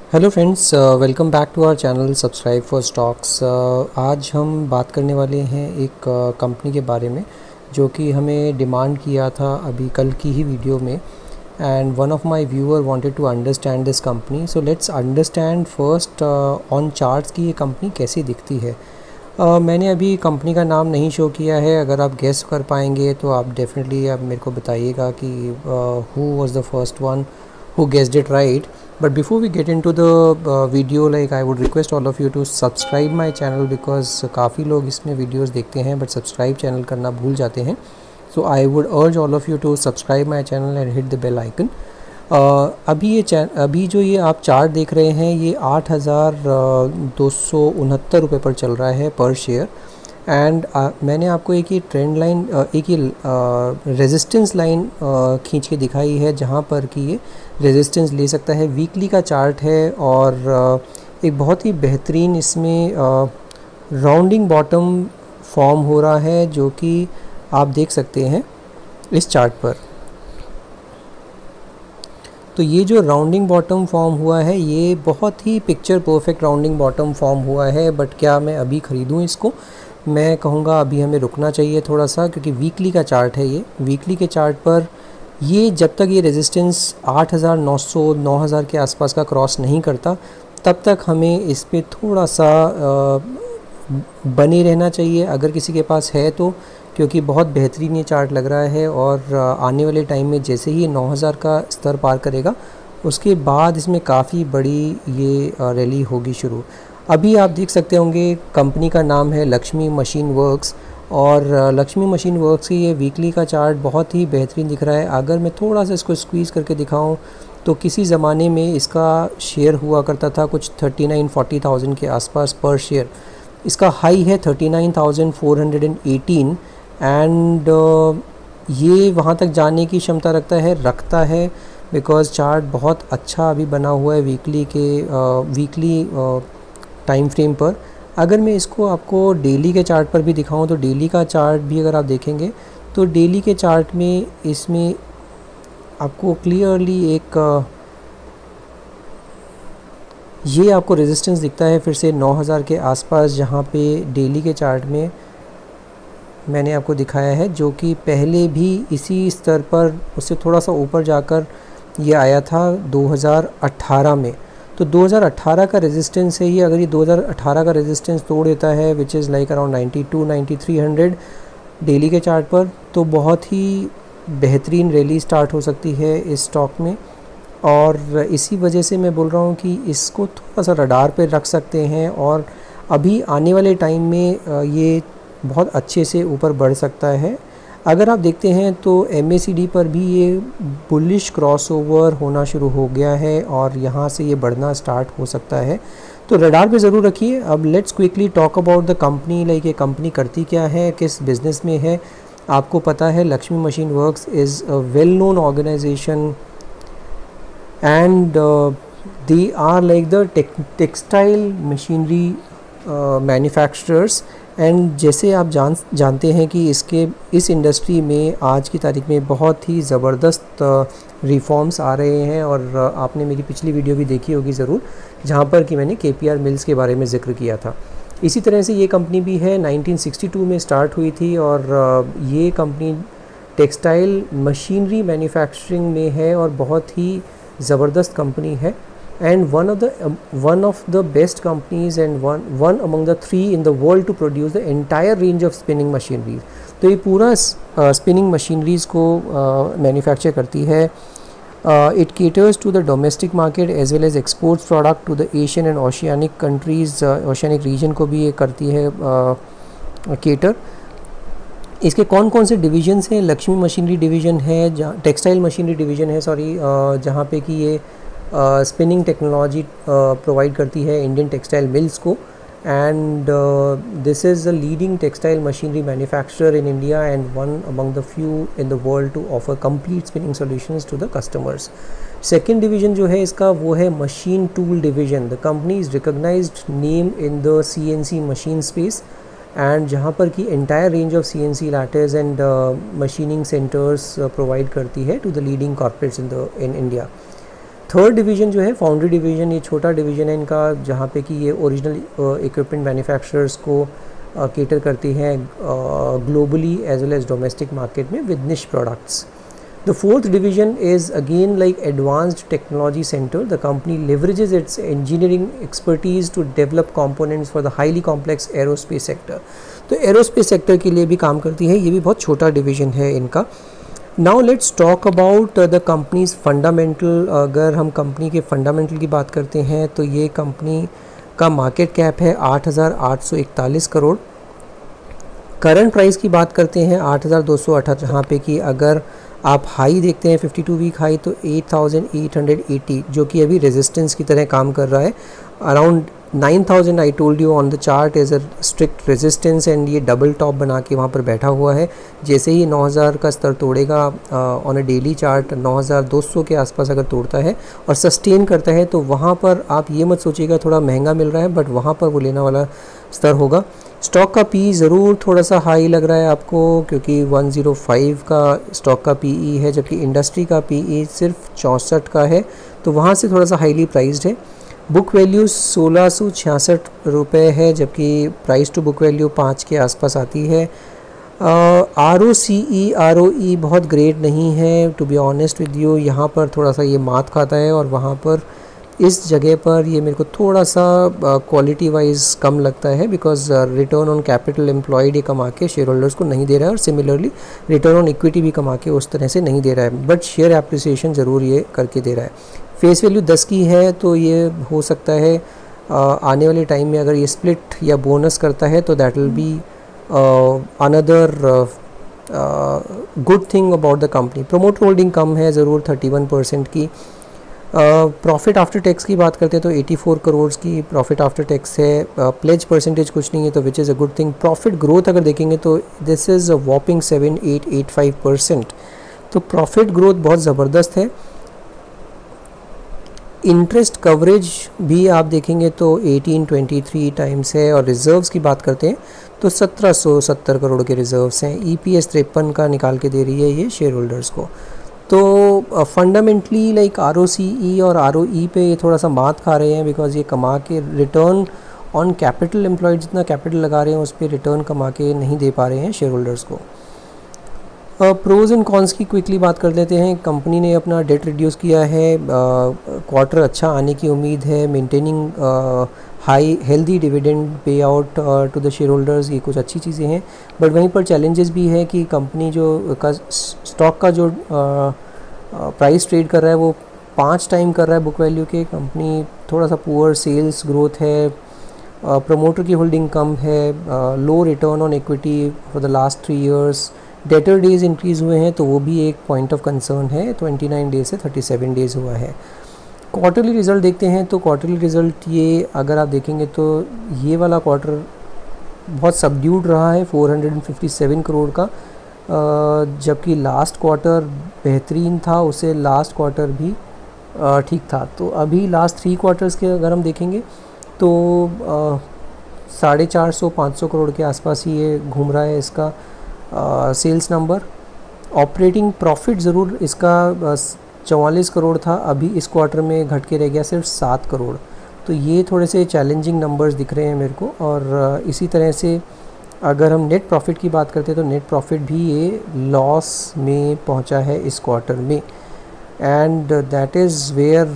Hello friends, welcome back to our channel subscribe for stocks. आज हम बात करने वाले हैं एक कंपनी के बारे में जो कि हमें डिमांड किया था अभी कल की ही वीडियो में। And one of my viewer wanted to understand this company, so let's understand first on charts की ये कंपनी कैसी दिखती है। मैंने अभी कंपनी का नाम नहीं शो किया है, अगर आप गेस कर पाएंगे तो आप डेफिनेटली आप मेरे को बताइएगा कि who was the first one who guessed it right. But before we get into the video, like I would request all of you to subscribe my channel because काफ़ी लोग इसमें वीडियोस देखते हैं बट सब्सक्राइब चैनल करना भूल जाते हैं. So I would urge all of you to subscribe my channel and hit the bell icon. अभी जो ये आप चार्ट देख रहे हैं ये 8,269 रुपये पर चल रहा है पर शेयर. एंड मैंने आपको एक ये ट्रेंड लाइन, एक ये रेजिस्टेंस लाइन खींच के दिखाई है जहाँ पर कि ये रेजिस्टेंस ले सकता है. वीकली का चार्ट है और एक बहुत ही बेहतरीन इसमें राउंडिंग बॉटम फॉर्म हो रहा है जो कि आप देख सकते हैं इस चार्ट पर. तो ये जो राउंडिंग बॉटम फॉर्म हुआ है ये बहुत ही picture perfect rounding bottom form हुआ है. बट क्या मैं अभी ख़रीदूँ इसको? मैं कहूँगा अभी हमें रुकना चाहिए थोड़ा सा, क्योंकि वीकली का चार्ट है ये. वीकली के चार्ट पर ये जब तक ये रेजिस्टेंस 8,900 9,000 के आसपास का क्रॉस नहीं करता तब तक हमें इस पे थोड़ा सा बने रहना चाहिए अगर किसी के पास है तो, क्योंकि बहुत बेहतरीन ये चार्ट लग रहा है. और आने वाले टाइम में जैसे ही 9,000 का स्तर पार करेगा उसके बाद इसमें काफ़ी बड़ी ये रैली होगी शुरू. अभी आप देख सकते होंगे कंपनी का नाम है लक्ष्मी मशीन वर्क्स और लक्ष्मी मशीन वर्क्स की ये वीकली का चार्ट बहुत ही बेहतरीन दिख रहा है. अगर मैं थोड़ा सा इसको स्क्वीज़ करके दिखाऊं तो किसी ज़माने में इसका शेयर हुआ करता था कुछ 39-40,000 के आसपास पर शेयर. इसका हाई है 39,418 एंड ये वहाँ तक जाने की क्षमता रखता है बिकॉज़ चार्ट बहुत अच्छा अभी बना हुआ है वीकली टाइम फ्रेम पर. अगर मैं इसको आपको डेली के चार्ट पर भी दिखाऊं तो डेली का चार्ट भी अगर आप देखेंगे तो डेली के चार्ट में इसमें आपको क्लियरली एक ये आपको रेजिस्टेंस दिखता है फिर से 9,000 के आसपास, जहां पे डेली के चार्ट में मैंने आपको दिखाया है जो कि पहले भी इसी स्तर पर उससे थोड़ा सा ऊपर जाकर ये आया था 2018 में. तो 2018 का रेजिस्टेंस है ये. अगर ये 2018 का रेजिस्टेंस तोड़ देता है which is like around 92-9300 daily के चार्ट पर, तो बहुत ही बेहतरीन रैली स्टार्ट हो सकती है इस स्टॉक में. और इसी वजह से मैं बोल रहा हूँ कि इसको थोड़ा सा रडार पे रख सकते हैं और अभी आने वाले टाइम में ये बहुत अच्छे से ऊपर बढ़ सकता है. अगर आप देखते हैं तो MACD पर भी ये बुलिश क्रॉसओवर होना शुरू हो गया है और यहाँ से ये बढ़ना स्टार्ट हो सकता है, तो रडार पे ज़रूर रखिए. अब let's quickly talk about the company. Like ये कंपनी करती क्या है, किस बिज़नेस में है. आपको पता है Lakshmi machine works is a well known organisation and they are like the textile machinery manufacturers. And जैसे आप जानते हैं कि इस इंडस्ट्री में आज की तारीख में बहुत ही ज़बरदस्त रिफॉर्म्स आ रहे हैं और आपने मेरी पिछली वीडियो भी देखी होगी ज़रूर, जहां पर कि मैंने KPR मिल्स के बारे में ज़िक्र किया था. इसी तरह से ये कंपनी भी है 1962 में स्टार्ट हुई थी और ये कंपनी टेक्सटाइल मशीनरी मैन्युफैक्चरिंग में है और बहुत ही ज़बरदस्त कंपनी है. And one of the best companies and one among the 3 in the world to produce the entire range of spinning machineries. तो ये पूरा spinning machineries को manufacture करती है. It caters to the domestic market as well as exports product to the Asian and Oceanic countries. Oceanic region को भी ये करती है cater. इसके कौन कौन से डिवीजन्स हैं? लक्ष्मी मशीनरी डिवीज़न है, टेक्सटाइल मशीनरी डिवीज़न है जहाँ पे कि ये स्पिनिंग टेक्नोलॉजी प्रोवाइड करती है इंडियन टेक्सटाइल मिल्स को. And this is the leading textile machinery manufacturer in India and one among the few in the world to offer complete spinning solutions to the customers. Second division जो है इसका वो है machine tool division. The company is recognised name in the CNC machine space and जहाँ पर कि entire range of CNC lathes and machining centres provide करती है to the leading corporates in India. Third division जो है foundry division, ये छोटा division है इनका, जहाँ पे कि ये ओरिजिनल इक्विपमेंट मैन्युफैक्चरर्स को केटर करती है globally as well as domestic market में with niche products. The fourth division is again like advanced technology center. The company leverages its engineering expertise to develop components for the highly complex aerospace sector. तो aerospace sector के लिए भी काम करती है, ये भी बहुत छोटा division है इनका. Now let's talk about the company's fundamental. अगर हम कंपनी के फंडामेंटल की बात करते हैं तो ये कंपनी का मार्केट कैप है 8,841 करोड़. करंट प्राइस की बात करते हैं 8,208, जहाँ पे कि अगर आप हाई देखते हैं 52 वीक हाई तो 8,880, जो कि अभी रेजिस्टेंस की तरह काम कर रहा है. Around 9,000 I told you on the chart as a strict resistance, and ये डबल टॉप बना के वहाँ पर बैठा हुआ है. जैसे ही 9,000 का स्तर तोड़ेगा ऑन अ डेली चार्ट, 9,200 के आसपास अगर तोड़ता है और सस्टेन करता है तो वहाँ पर आप ये मत सोचिएगा थोड़ा महंगा मिल रहा है, बट वहाँ पर वो लेना वाला स्तर होगा. स्टॉक का पी ज़रूर थोड़ा सा हाई लग रहा है आपको, क्योंकि 105 का स्टॉक का पीई है, जबकि इंडस्ट्री का पीई सिर्फ 64 का है, तो वहाँ से थोड़ा सा हाईली प्राइस्ड है. बुक वैल्यू 1,666 रुपये है, जबकि प्राइस टू बुक वैल्यू 5 के आसपास आती है. ROCE बहुत ग्रेट नहीं है to be honest with you. यहाँ पर थोड़ा सा ये मात खाता है, और वहाँ पर इस जगह पर ये मेरे को थोड़ा सा क्वालिटी वाइज कम लगता है, because return on capital employed ये कमा के शेयर होल्डर्स को नहीं दे रहा है, और सिमिलरली रिटर्न ऑन इक्विटी भी कमा के उस तरह से नहीं दे रहा है, बट शेयर एप्रिसिएशन ज़रूर ये करके दे रहा है. फेस वैल्यू 10 की है, तो ये हो सकता है आने वाले टाइम में अगर ये स्प्लिट या बोनस करता है तो that will be another good thing about the company. Promoter holding कम है ज़रूर 31% की. प्रॉफिट आफ्टर टैक्स की बात करते हैं तो 84 करोड़ की प्रॉफिट आफ्टर टैक्स है. प्लेज परसेंटेज कुछ नहीं है, तो which is a good thing. Profit growth अगर देखेंगे तो दिस इज़ अ वॉपिंग 7,885%. तो प्रॉफिट ग्रोथ बहुत ज़बरदस्त है. इंटरेस्ट कवरेज भी आप देखेंगे तो 1823 टाइम्स है, और रिज़र्व्स की बात करते हैं तो 1,770 करोड़ के रिज़र्व्स हैं. EPS 53 का निकाल के दे रही है ये शेयर होल्डर्स को. तो फंडामेंटली लाइक ROCE और ROE पे ये थोड़ा सा मात खा रहे हैं, बिकॉज ये कमा के रिटर्न ऑन कैपिटल एम्प्लॉयड जितना कैपिटल लगा रहे हैं उस पर रिटर्न कमा के नहीं दे पा रहे हैं शेयर होल्डर्स को. प्रोज एंड कॉन्स की क्विकली बात कर लेते हैं. कंपनी ने अपना डेट रिड्यूस किया है, क्वार्टर अच्छा आने की उम्मीद है, maintaining high healthy dividend pay out to the share holders, ये कुछ अच्छी चीज़ें हैं. बट वहीं पर चैलेंजेस भी है कि कंपनी जो स्टॉक का जो प्राइस ट्रेड कर रहा है वो 5 टाइम कर रहा है बुक वैल्यू के. कंपनी थोड़ा सा पुअर सेल्स ग्रोथ है, प्रमोटर की होल्डिंग कम है, low return on equity for the last 3 years. Debtor days increase हुए हैं तो वो भी एक पॉइंट ऑफ कंसर्न है. 29 डेज से 37 डेज़ हुआ है. क्वार्टरली रिज़ल्ट देखते हैं तो क्वार्टरली रिज़ल्ट ये अगर आप देखेंगे तो ये वाला क्वार्टर बहुत सबड्यूड रहा है 457 करोड़ का, जबकि लास्ट क्वार्टर बेहतरीन था, उसे लास्ट क्वार्टर भी ठीक था. तो अभी लास्ट 3 क्वार्टर्स के अगर हम देखेंगे तो 450-500 करोड़ के आसपास ही ये घूम रहा है इसका सेल्स नंबर. ऑपरेटिंग प्रॉफिट ज़रूर इसका 44 करोड़ था, अभी इस क्वार्टर में घट के रह गया सिर्फ 7 करोड़. तो ये थोड़े से चैलेंजिंग नंबर्स दिख रहे हैं मेरे को. और इसी तरह से अगर हम नेट प्रॉफिट की बात करते हैं तो नेट प्रॉफिट भी ये लॉस में पहुंचा है इस क्वार्टर में, and that is where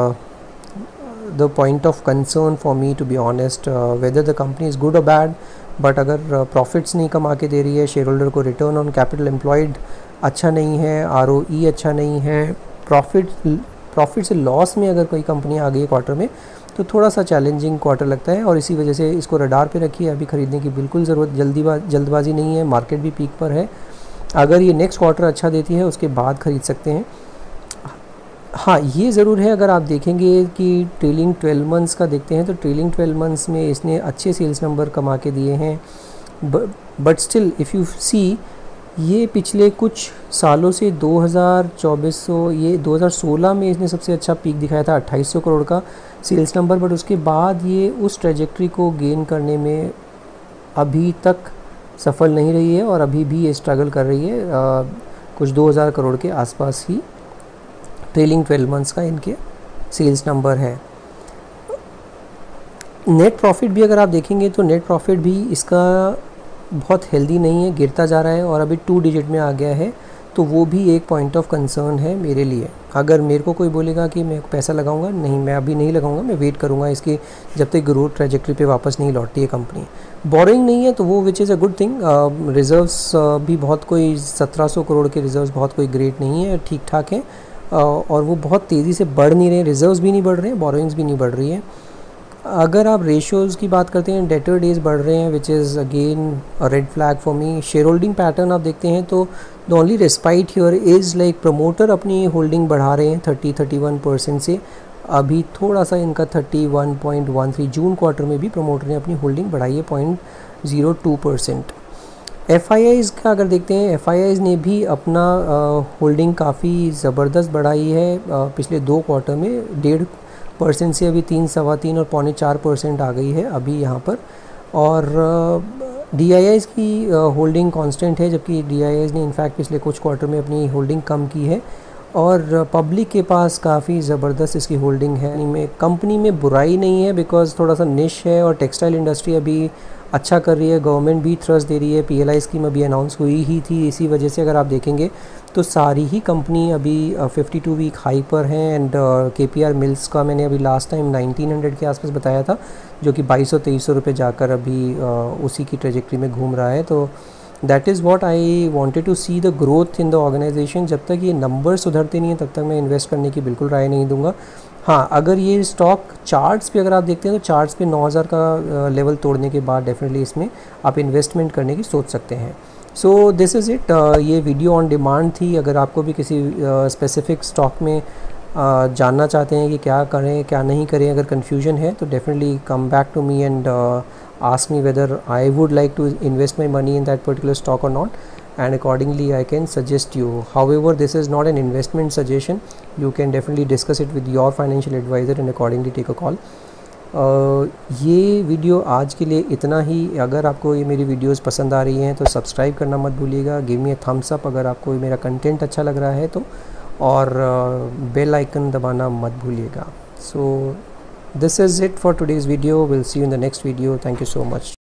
the point of concern for me to be honest, whether the company is good और बैड. बट अगर प्रॉफिट्स नहीं कमा के दे रही है शेयर होल्डर को, रिटर्न ऑन कैपिटल एम्प्लॉयड अच्छा नहीं है, ROE अच्छा नहीं है, प्रॉफिट से लॉस में अगर कोई कंपनी आ गई क्वार्टर में तो थोड़ा सा चैलेंजिंग क्वार्टर लगता है. और इसी वजह से इसको रडार पे रखिए. अभी ख़रीदने की बिल्कुल ज़रूरत जल्दबाजी नहीं है, मार्केट भी पीक पर है. अगर ये नेक्स्ट क्वार्टर अच्छा देती है उसके बाद ख़रीद सकते हैं. हाँ, ये ज़रूर है, अगर आप देखेंगे कि ट्रेलिंग 12 मंथ्स का देखते हैं तो ट्रेलिंग 12 मंथ्स में इसने अच्छे सेल्स नंबर कमा के दिए हैं. But still if you see, ये पिछले कुछ सालों से 2,400 ये 2016 में इसने सबसे अच्छा पीक दिखाया था 2,800 करोड़ का सेल्स नंबर. बट उसके बाद ये उस ट्रेजेक्ट्री को गेन करने में अभी तक सफल नहीं रही है, और अभी भी ये स्ट्रगल कर रही है. कुछ 2,000 करोड़ के आसपास ही ट्रेलिंग 12 मंथ्स का इनके सेल्स नंबर है। नेट प्रॉफिट भी अगर आप देखेंगे तो नेट प्रॉफिट भी इसका बहुत हेल्दी नहीं है, गिरता जा रहा है और अभी 2 डिजिट में आ गया है, तो वो भी एक पॉइंट ऑफ कंसर्न है मेरे लिए। अगर मेरे को कोई बोलेगा कि मैं पैसा लगाऊंगा, नहीं, मैं अभी नहीं लगाऊंगा, मैं वेट करूंगा इसकी जब तक ग्रोथ ट्रैजेक्टरी पे वापस नहीं लौटती है कंपनी। बोरिंग नहीं है तो वो which is a good thing. Reserves भी बहुत कोई 1700 करोड़ के रिज़र्व्स बहुत कोई ग्रेट नहीं है, ठीक ठाक है, और वो बहुत तेज़ी से बढ़ नहीं रहे, रिज़र्व्स भी नहीं बढ़ रहे हैं, बोरिंग्स भी नहीं बढ़ रही है। अगर आप रेशियोज़ की बात करते हैं, डेटर डेज बढ़ रहे हैं, which is again a red flag for me. Share holding pattern आप देखते हैं तो the only respite here is like promoter अपनी होल्डिंग बढ़ा रहे हैं 30-31% से। अभी थोड़ा सा इनका 31.13 जून क्वार्टर में भी प्रमोटर ने अपनी होल्डिंग बढ़ाई है 0.02%। FIIs का अगर देखते हैं, FIIs ने भी अपना होल्डिंग काफ़ी ज़बरदस्त बढ़ाई है पिछले 2 क्वार्टर में, 1.5% से अभी 3, सवा 3 और 3.25% आ गई है अभी यहाँ पर। और DIIs की होल्डिंग कांस्टेंट है, जबकि DIIs ने इनफैक्ट पिछले कुछ क्वार्टर में अपनी होल्डिंग कम की है और पब्लिक के पास काफ़ी ज़बरदस्त इसकी होल्डिंग है। कंपनी में बुराई नहीं है बिकॉज़ थोड़ा सा निश है और टेक्सटाइल इंडस्ट्री अभी अच्छा कर रही है, गवर्नमेंट भी थ्रस्ट दे रही है, PLI स्कीम अभी अनाउंस हुई ही थी, इसी वजह से अगर आप देखेंगे तो सारी ही कंपनी अभी 52 वीक हाई पर हैं। एंड KPR मिल्स का मैंने अभी लास्ट टाइम 1900 के आसपास बताया था, जो कि 2200-2300 रुपये जाकर अभी उसी की ट्रेजेक्ट्री में घूम रहा है। तो that is what I wanted to see the growth in the organisation. जब तक ये नंबर सुधरते नहीं हैं तब तक मैं इन्वेस्ट करने की बिल्कुल राय नहीं दूंगा। हाँ, अगर ये स्टॉक चार्ट्स पे अगर आप देखते हैं तो चार्ट्स पे 9000 का लेवल तोड़ने के बाद डेफिनेटली इसमें आप इन्वेस्टमेंट करने की सोच सकते हैं। So this is it. ये वीडियो ऑन डिमांड थी। अगर आपको भी किसी स्पेसिफिक स्टॉक में जानना चाहते हैं कि क्या करें क्या नहीं करें, अगर कन्फ्यूजन है तो definitely come back to me and ask me whether I would like to invest my money in that particular stock or not, and accordingly I can suggest you. However, this is not an investment suggestion. You can definitely discuss it with your financial advisor and accordingly take a call. ये video आज के लिए इतना ही। अगर आपको ये मेरी videos पसंद आ रही हैं तो सब्सक्राइब करना मत भूलिएगा, give me a thumbs up अगर आपको मेरा कंटेंट अच्छा लग रहा है तो, और बेल आइकन दबाना मत भूलिएगा। सो this is it for today's video. We'll see you in the next video. Thank you so much.